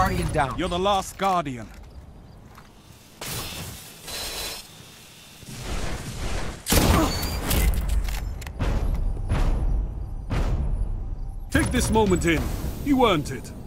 Guardian down. You're the last Guardian. Take this moment in. You earned it.